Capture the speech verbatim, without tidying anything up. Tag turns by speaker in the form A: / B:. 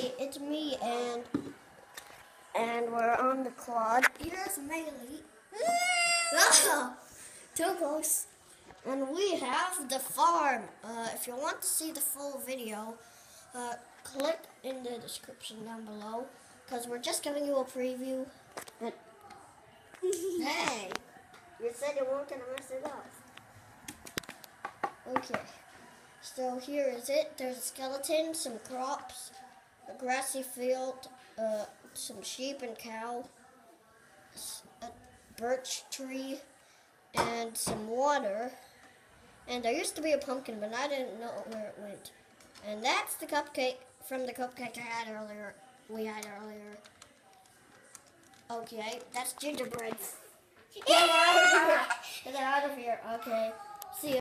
A: Hey, it's me, and and we're on the quad. Here's Maylee. Oh, too close. And we have the farm. Uh, if you want to see the full video, uh, click in the description down below, because we're just giving you a preview. And hey, you said you weren't gonna mess it up. Okay. So here is it. There's a skeleton, some crops, a grassy field, uh, some sheep and cow, a birch tree, and some water. And there used to be a pumpkin, but I didn't know where it went. And that's the cupcake from the cupcake I had earlier. We had earlier. Okay, that's gingerbread. Get out of here! Get out of here. Okay. See ya.